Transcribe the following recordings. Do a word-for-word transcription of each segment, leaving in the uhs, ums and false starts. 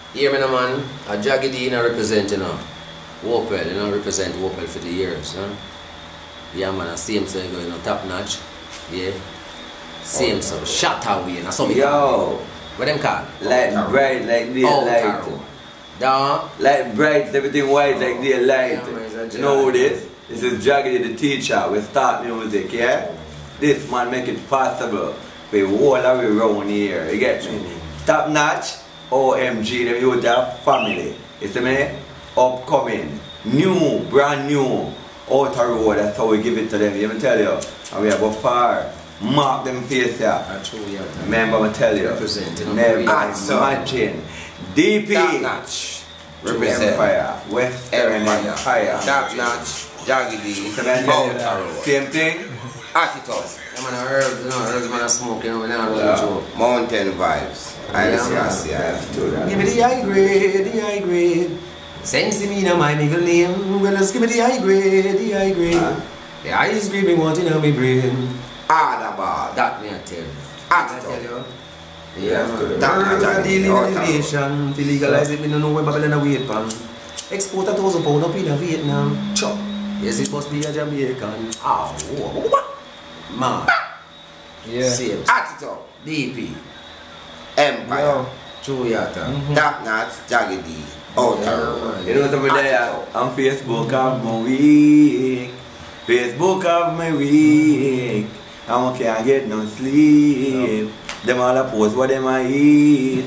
Hear me, no man. A Jaggy D, you know, represent, you know, Opel, you know, represent Opel for the years, you know. Yeah, man, I see him so you go, you know, top notch. Yeah. See him so shot away, you know, so yo. What them call? Like bright, like daylight. Down. Like bright, everything white, like daylight. Yeah, you know who this? This is Jaggy the teacher. We start music, yeah? This man make it possible. We all the way around here. You get me? Top notch, O M G, them youth have family. You see me? Upcoming, new, brand new, outer road. That's how we give it to them. You ever tell you? And we have go far. Mark them face here. Remember, I tell you. Never imagine. D P. Top notch. Represent Empire. Western Empire. Top notch. Jaggy D. Same thing. Attitude. Yeah, man, I heard, you know, I heard man a smoke, you know, we not really joke. Mountain vibes. I see, I see, I see. Give me the high grade, the high grade. Sense me now my middle name. Well, let's give me the high grade, the high grade. Huh? The highest grade me want in my brain. Adabad. That me I tell you. I tell you. Yeah, man. That a deal in innovation. To legalize it, me don't know where Babylon a wait pan. Export a thousand pound up in Vietnam. Chop. Yes, it must be a Jamaican. Ah, oh, man. Yeah. Same. Attitude. D P. Empire. True yata. Mm-hmm. Top notch. Jaggy D. Outer. You know something there? On Facebook of my week. Facebook of my week. I can't get no sleep. No. Them all a post what them I eat.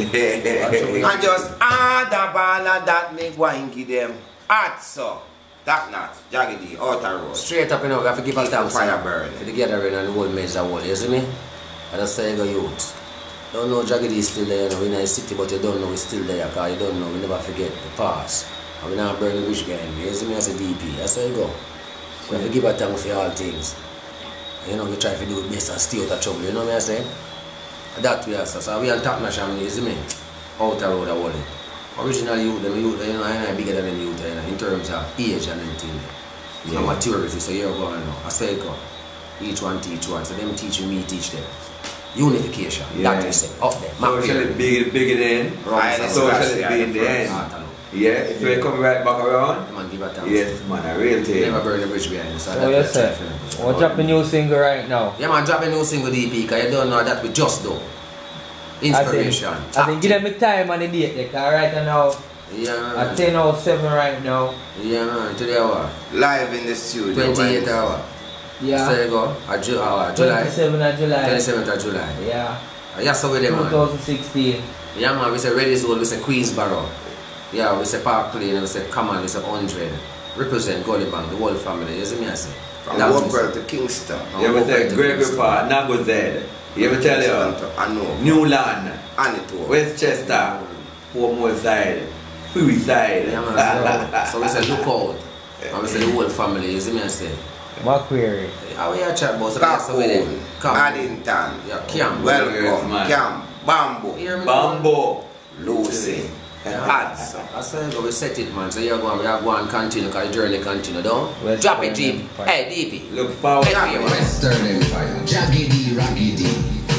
And just add a ball of that make wanky them. Add so. Top notch. Jaggy D. Outer road. Straight up, you know, I have to give a thanks. Fire burn. For the gathering and the whole measure wall, you see me? I just say go youth. Don't know Jaggy D is still there, you know, in the city, but you don't know it's still there, because you don't know, we never forget the past. And we not burn the bridge behind me, you see me as a D P, that's how you go. We have to give a thanks for all things. And, you know, we try to do it best and stay out of trouble, you know what I'm saying? That we are, so, so we on top national, you see me? Outer road, I want it. Original youth, them youth, you know, I am bigger than them youth, you know, in terms of age and everything. Yeah. And maturity, so you're going, you know, I say go. Each one teach one, so them teach me, teach them. Unification, yeah. That is it, up there. Socially big, bigger than, right, socially big then. Yeah, so we come right back around. Man, give a thanks. Yes, man, a real thing. Never burn the bridge behind us. So oh, yes, sir. We're dropping a new single right now. Yeah, man, drop a new single D P, because you don't know that we just do. Inspiration. I think, I think give them the time and the date, because right now, yeah, at ten oh seven right now. Yeah, man, today hour. Live in the studio. twenty-eight hour. Yeah. So you go, at Ju uh, July. twenty-seventh of July. twenty-seventh of July. Yeah. Yeah, so with them, man. twenty sixteen. Yeah, man, we say Ready Zone, we say Queensborough. Yeah, we say Park Lane, we say Common, we say one hundred. Represent Gully Bank, the whole family, you see me I say? From Woodbridge to Kingston. You ever say Gregory Park, Nago Z. You ever tell you? I know. Newland. Anito. Westchester. Portmore side. Free side. Yeah, man, so, so we say look out. And we say the whole family, you see me I say? Macquarie. How we are chat about? So Capone. Addington. Yeah, Camp. Welcome. Camp. Bamboo. Bamboo. Lucy. Hats. I said we set it, man. So you're going, we are going to continue, because the journey continue, don't? Western Drop it, G. Empire. Hey, D P. Look forward. Hey, Western Empire. Jaggy D, Raggy D.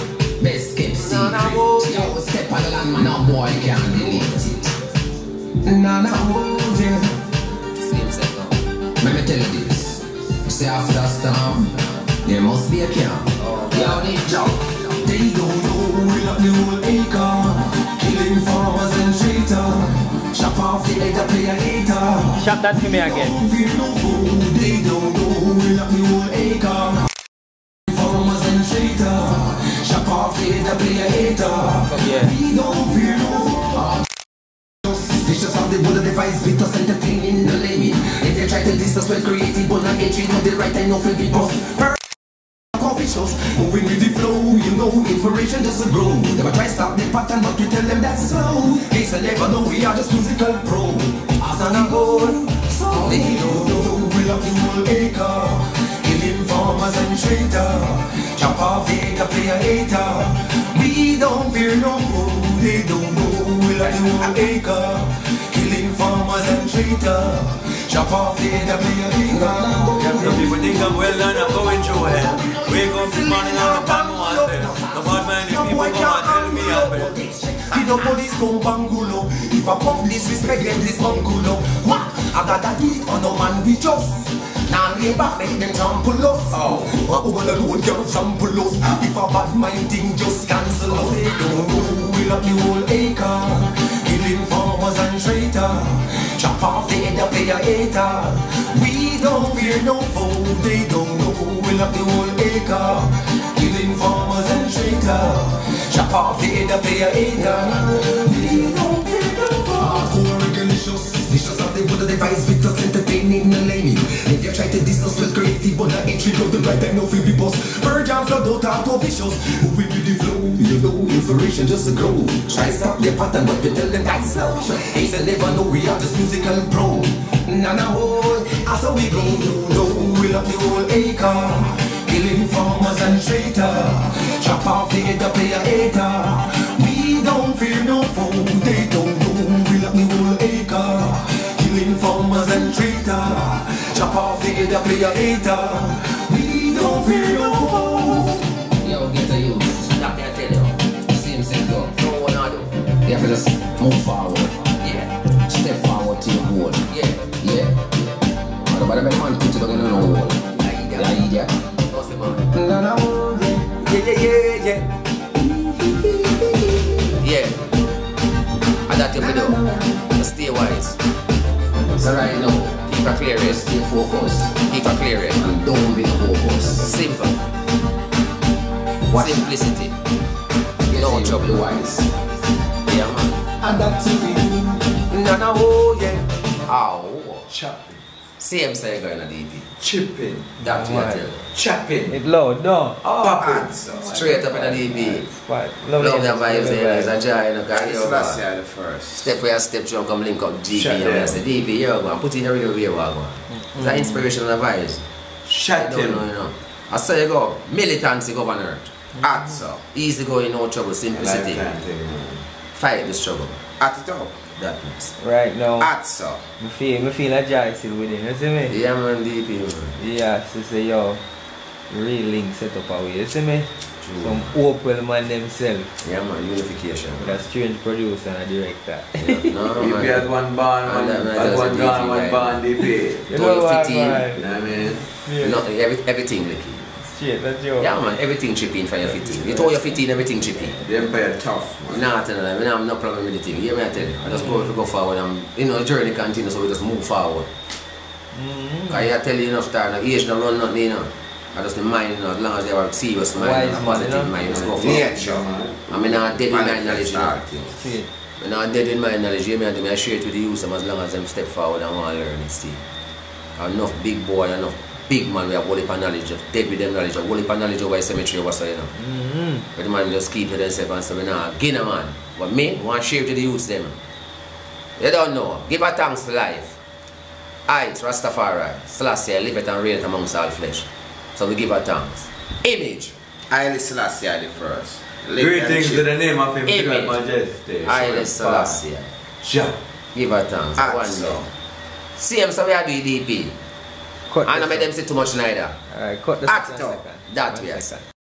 Best kept secret. Yo, step on the land, man. No boy can't delete it. No, no, move it. Same set now. Let me tell you this. Say after a storm, there must be a camp. Oh, yo, they jump. They don't know we lock the whole acre. Killing farmers and traitors. Shop off the head to play a hater. Shop that for me again. They don't know we lock the whole acre. Farmers and traitors. Shop off the head to play a hater. Yeah. We don't fear no. Vicious of the bullet device, beat us entertaining the limit. If they try to diss us, well creative, but not hatred, not the right, I know for people. Coffee shows, moving with the flow, you know, inspiration just a grow. Never try stop the pattern, but we tell them that's slow. Case I never know, we are just musical pro. As an goal, so they don't know, we love the whole acre. Killing farmers and traitors. Chop off the acre, play a hater. We don't fear no foe, they don't know, we love the whole acre. Killing farmers and traitors. Chop off the head of the Some people think I'm well done, I'm going through hell. Wake up this morning, I'm a bad one. Bad man, if No people boy come and tell me can't I'm handle you. If the police come bangulo, if a pump disrespect them this bangulo. What? I got a deed on no man we just. Now lay back make them trample us. Oh, what we gonna do when girls sample us? If a bad mind thing just cancel us. They don't know we'll up the whole acre. Killing farmers and traitors. Chop off the head of player hater. We don't fear no foe. They don't know we'll up the whole acre. Killing farmers and traitors. Chop off the head of player hater. We don't fear no foe. Hardcore delicious. Vicious of the wood of the vice victors entertaining no laming. If you try to discuss with creative but not entry of the right time no free people. Purge and flood out auto vicious. Moving with the flow. You know inspiration just to grow. Try stop their pattern but you tell them that's slow. They say never know we are just musical pro. Nah nah oh, that's how we go. You know we'll up the whole acre. Killing farmers and traitors. Chop off the head of player hater. We don't fear no foe. They don't know we'll up the whole acre. Killing farmers and traitors. Chop off the head of player hater. We don't fear no foe. Yo, get a youth. That can tell you. Same thing go. No one I do. You have to just move forward. Yeah. Step forward to your goal. Yeah. Yeah. But the man put it on the wall. Yeah, yeah. What's the man? Nah nah oh Yeah, yeah, yeah, yeah. Yeah. And that you do. Just stay wise. So right now, keep a clear head. Stay focused. Keep a clear head. And don't be focused. Simple. What? Simplicity. No trouble. Wise. Yeah, man. and that's it. No, no, oh, yeah. Oh. Chopping. Same say going to D P. Chipping. That's what I tell you. Chopping. It loud, no. Oh, Popping. straight up in the D P. What? Love them vibes there. It's a joy in the car. So that's yeah, the first. Step where I step through and come link up D P. Shut And down. I say, D P, here we go. Put in a radio where we go. It's an inspirational vibes. Shut I don't him. know, you know. I say you go. Militancy go on earth. At so. Easy going, no trouble. Simplicity. Fight the struggle. At it up. That means. Right now, At so. I feel, I feel a joy still within, you see me? Yeah, man, D P, man. Yeah, so say yo, real link set up away, you see me? True. Some Opel man themselves, Yeah, man, unification. with a strange producer and a director. Yeah, no, D P has man. one band, one, And that man has does one a gun, D P one vibe. band, D P. You Don't know you what, fit in? man? You know what I mean? Yeah. No, every, everything, Licky. Straight, that's your. Yeah, man, everything chip in for your fitting. You told your fitting, everything chip in. The Empire tough, man. Nah, I tell you, I mean, I'm not problem with the thing. You hear me, I tell you. I just go, go forward and, you know, the journey continues, so we just move forward. Mm-hmm. I tell you enough time, like, age don't run nothing, you know. I just the mind, you know, as long as they have a serious mind, Wise and a man, positive you know? mind, just go forward. Yeah, sure. I mean, I'm dead in my knowledge, you know. Straight. I'm not dead in my knowledge, you hear me, I do me, I share it with the youth, as long as them step forward and want to learn it, see. Enough big boy, enough big man, we have whole heap of knowledge, just dead with them knowledge, a whole heap of knowledge over the cemetery, what's so, you know. Mm-hmm. But the man just keep it themselves and say, nah, give a man. But me, I want to share it to the youths them. You don't know. Give a thanks for life. I, it's Rastafari. Selassie, live it and reign it amongst all flesh. So we give a thanks. Image. Haile Selassie the first. Live Greetings and to the name of Imperial Image. Majesty. Haile Selassie. Ja. Give a thanks. At One so. day. Same, so we are doing D P. Cut And I this made them out. say too much neither. Alright, cut the Act second up. second. That One way I second. say.